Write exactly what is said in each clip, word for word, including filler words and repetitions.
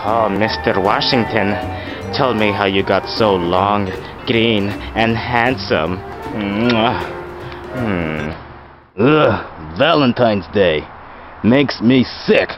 Oh, Mister Washington, tell me how you got so long, green, and handsome. Mwah. Hmm. Ugh, Valentine's Day. Makes me sick.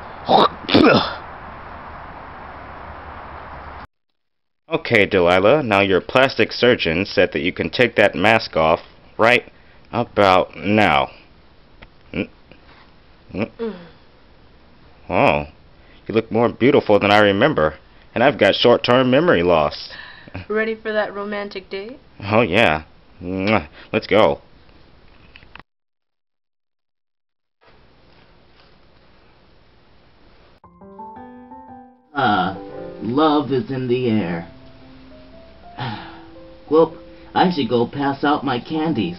Okay, Delilla, now your plastic surgeon said that you can take that mask off right about now. Mm. Mm. Mm. Oh, you look more beautiful than I remember, and I've got short-term memory loss. Ready for that romantic date? Oh, yeah. Mwah. Let's go. Ah, love is in the air. Well, I should go pass out my candies.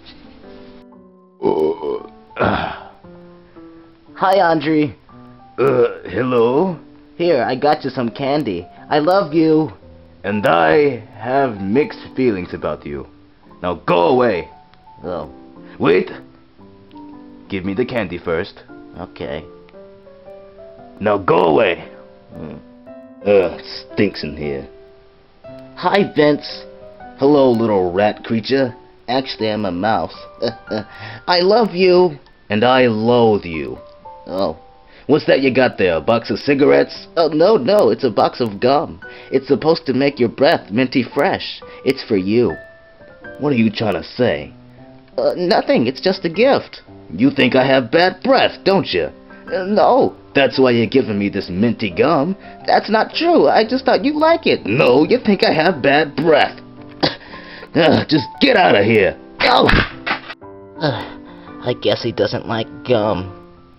Uh, uh. Hi, Andrei. Uh, hello? Here, I got you some candy. I love you. And I have mixed feelings about you. Now go away. Oh. Wait. Give me the candy first. Okay. Now go away. Mm. Ugh, stinks in here. Hi, Vince. Hello, little rat creature. Actually, I'm a mouse. I love you. And I loathe you. Oh. What's that you got there? A box of cigarettes? Oh, no, no. It's a box of gum. It's supposed to make your breath minty fresh. It's for you. What are you trying to say? Uh, nothing. It's just a gift. You think I have bad breath, don't you? Uh, no. That's why you're giving me this minty gum. That's not true. I just thought you'd like it. No, you think I have bad breath. uh, just get out of here. Oh. Uh, I guess he doesn't like gum.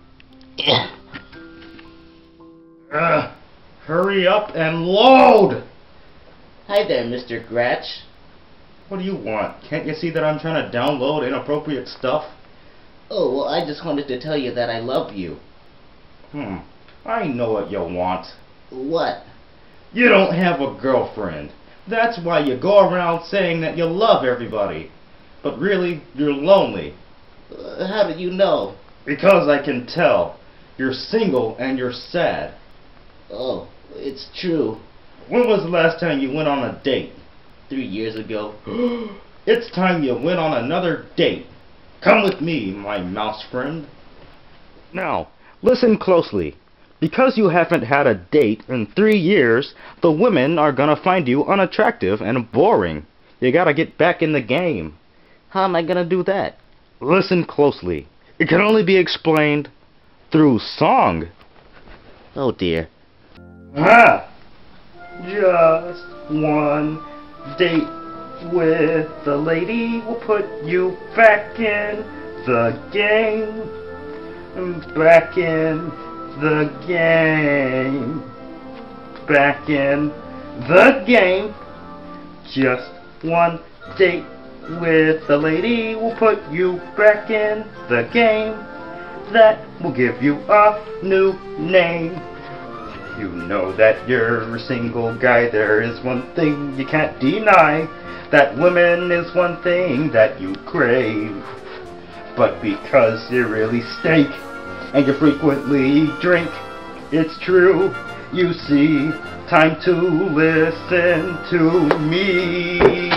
Uh, hurry up and load! Hi there, Mister Gratch. What do you want? Can't you see that I'm trying to download inappropriate stuff? Oh, well, I just wanted to tell you that I love you. Hmm, I know what you want. What? You don't have a girlfriend. That's why you go around saying that you love everybody. But really, you're lonely. Uh, how do you know? Because I can tell. You're single and you're sad. Oh, it's true. When was the last time you went on a date? Three years ago. It's time you went on another date. Come with me, my mouse friend. Now, listen closely. Because you haven't had a date in three years, the women are gonna find you unattractive and boring. You gotta get back in the game. How am I gonna do that? Listen closely. It can only be explained through song. Oh dear. Ah! Just one date with the lady will put you back in the game. Back in the game. Back in the game. Just one date with the lady will put you back in the game. That will give you a new name. You know that you're a single guy. There is one thing you can't deny. That woman is one thing that you crave. But because you really stink and you frequently drink, it's true, you see. Time to listen to me.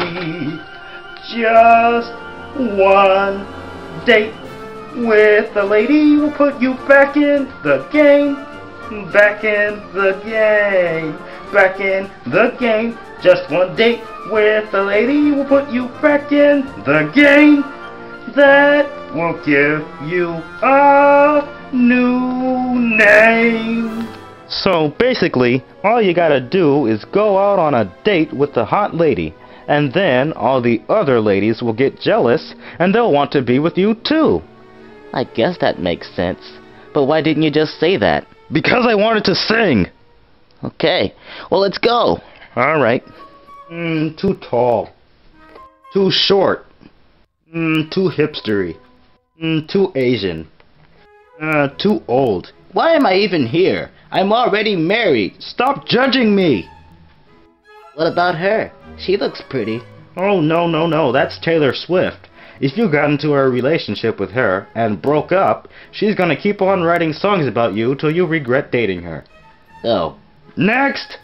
Just one date with the lady will put you back in the game. Back in the game. Back in the game. Just one date with the lady will put you back in the game. That will give you a new name. So basically, all you gotta do is go out on a date with the hot lady, and then all the other ladies will get jealous and they'll want to be with you too. I guess that makes sense. But why didn't you just say that? Because I wanted to sing. Okay, well, let's go. Alright. Mm, too tall. Too short. Mm, too hipstery. Mm, too Asian. Uh, too old. Why am I even here? I'm already married. Stop judging me! What about her? She looks pretty. Oh, no, no, no. That's Taylor Swift. If you got into a relationship with her and broke up, she's gonna keep on writing songs about you till you regret dating her. Oh, Next!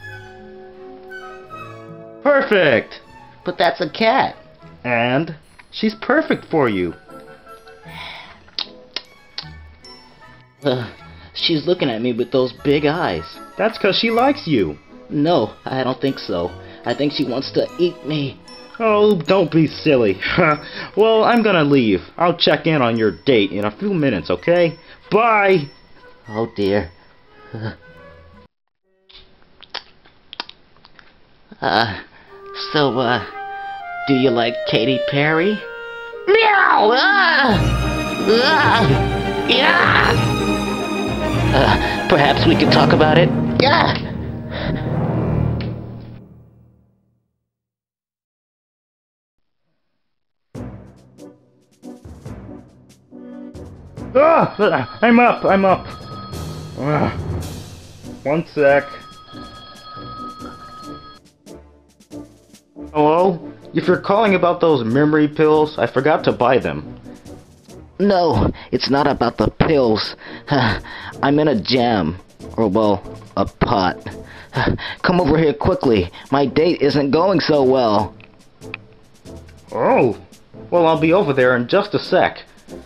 Perfect! But that's a cat. And she's perfect for you. Uh, she's looking at me with those big eyes. That's 'cause she likes you. No, I don't think so. I think she wants to eat me. Oh, don't be silly. Well, I'm gonna leave. I'll check in on your date in a few minutes, okay? Bye! Oh dear. Uh, so, uh, do you like Katy Perry? Meow! Ah! Ah! Yeah! Uh, perhaps we could talk about it? Yeah! Ah! I'm up, I'm up. Ah. One sec. Hello? If you're calling about those memory pills, I forgot to buy them. No, it's not about the pills. I'm in a jam. Or, well, a pot. Come over here quickly. My date isn't going so well. Oh. Well, I'll be over there in just a sec.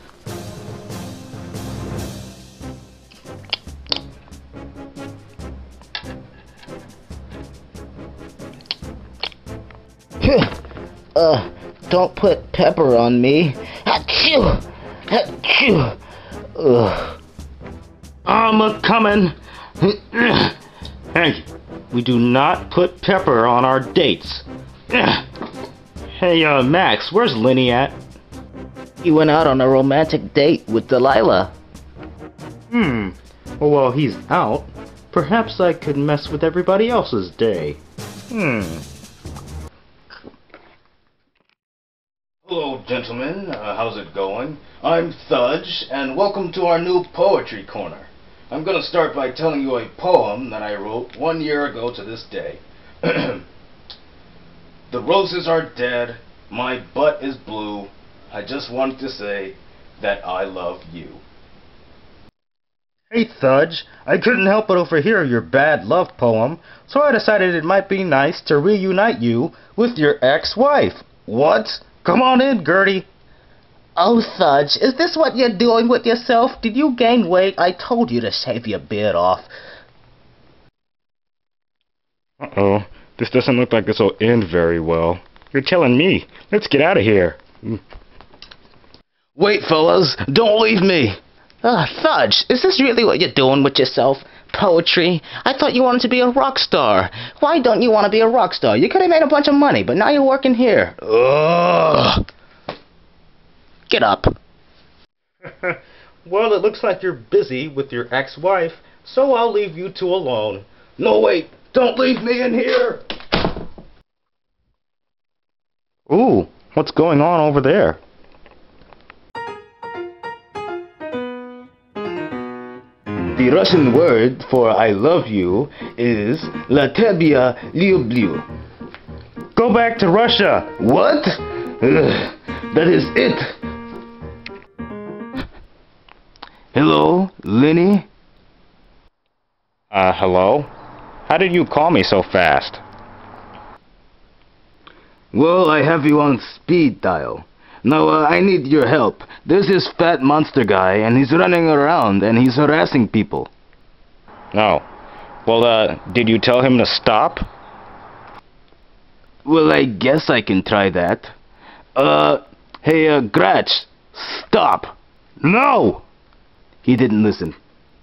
Uh, don't put pepper on me. Achoo! Achoo! Ugh. I'm a-comin'. Hey, we do not put pepper on our dates. Hey, uh, Max, where's Lenny at? He went out on a romantic date with Delilla. Hmm. Well, while he's out, perhaps I could mess with everybody else's day. Hmm. Hello, gentlemen. Uh, how's it going? I'm Thudge, and welcome to our new Poetry Corner. I'm going to start by telling you a poem that I wrote one year ago to this day. The roses are dead, my butt is blue. I just wanted to say that I love you. Hey, Thudge, I couldn't help but overhear your bad love poem, so I decided it might be nice to reunite you with your ex-wife. What? Come on in, Gurdy. Oh, Thudge, is this what you're doing with yourself? Did you gain weight? I told you to shave your beard off. Uh-oh. This doesn't look like this will end very well. You're telling me. Let's get out of here. Wait, fellas. Don't leave me. Ah, Thudge, is this really what you're doing with yourself? Poetry? I thought you wanted to be a rock star. Why don't you want to be a rock star? You could have made a bunch of money, but now you're working here. Ugh. Get up. Well, it looks like you're busy with your ex-wife, so I'll leave you two alone. No, wait! Don't leave me in here! Ooh, what's going on over there? The Russian word for I love you is La Tebia Lublю. Go back to Russia! What? Ugh, that is it. Hello, Lenny? Uh, hello? How did you call me so fast? Well, I have you on speed dial. Now, uh, I need your help. There's this fat monster guy, and he's running around, and he's harassing people. No. Well, uh, did you tell him to stop? Well, I guess I can try that. Uh, hey, uh, Gratch, stop! No! He didn't listen.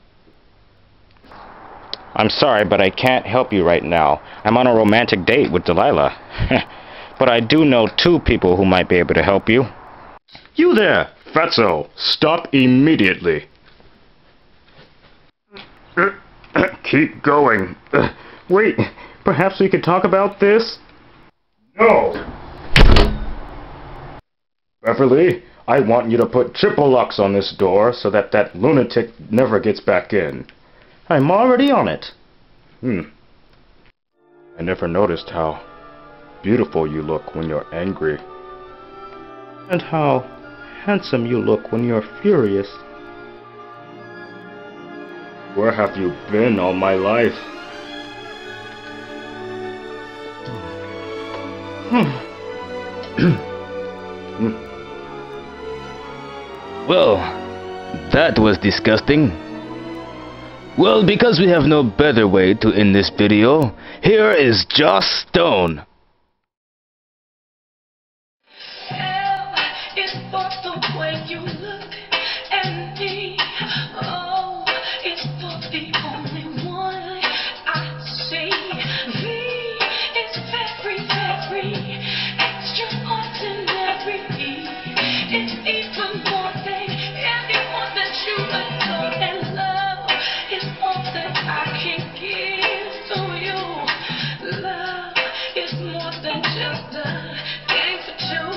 I'm sorry, but I can't help you right now. I'm on a romantic date with Delilla. But I do know two people who might be able to help you. You there, Fatso! Stop immediately! Keep going. Uh, wait, perhaps we could talk about this? No! Beverly, I want you to put triple locks on this door so that that lunatic never gets back in. I'm already on it. Hmm. I never noticed how beautiful you look when you're angry. And how handsome you look when you're furious. Where have you been all my life? Well, that was disgusting. Well, because we have no better way to end this video, here is Joss Stone. It's for the way you look at me. Oh, it's for the only one I see. Me is very, very extraordinary. It's even more than anyone that you adore, and love is all that I can give to you. Love is more than just a game for two.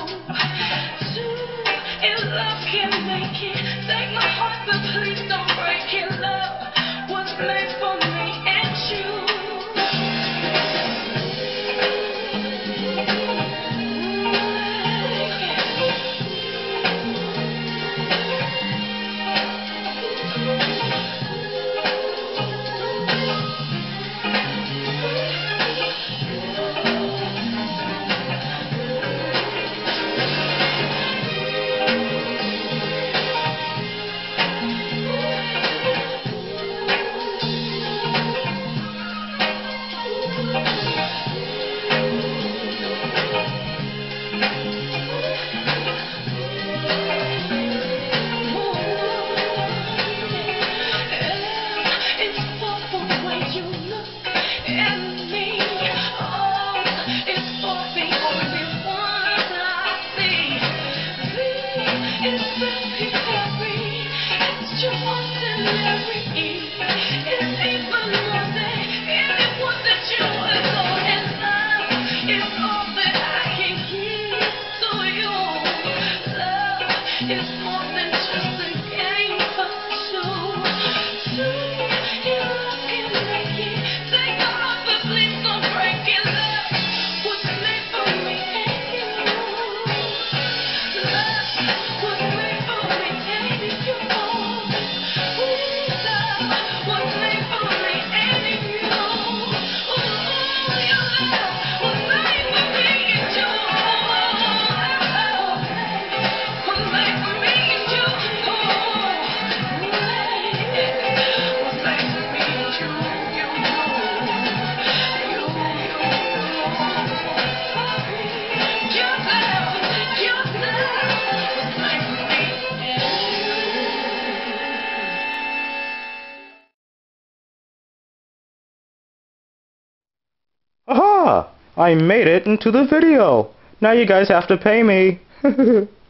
Two in love can make it. Take my heart, but please don't break it. Love was made for me and you. Aha! I made it into the video. Now you guys have to pay me.